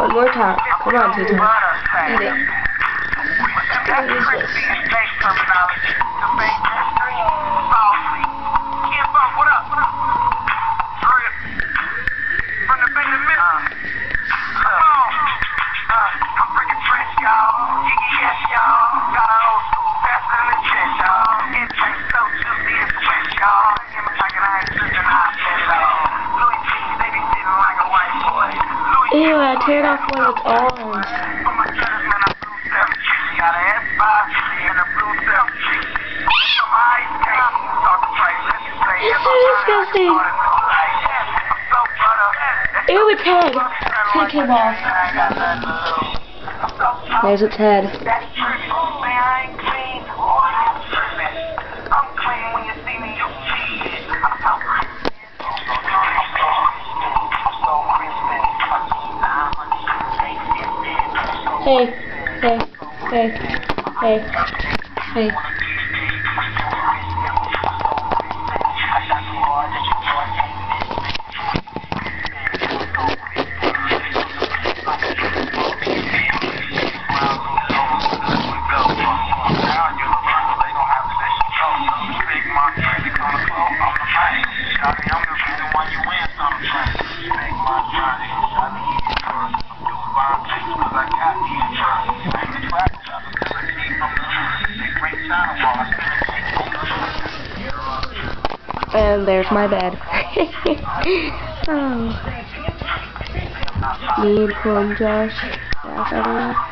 more top. Come on, Tito. Eat it. What is this? Ew, I teared off one of its arms. This is disgusting. Ew, its head. Its head came off. There's its head. Hey, hey, hey, hey, hey. And there's my bed. Oh. Me and Josh. Yeah,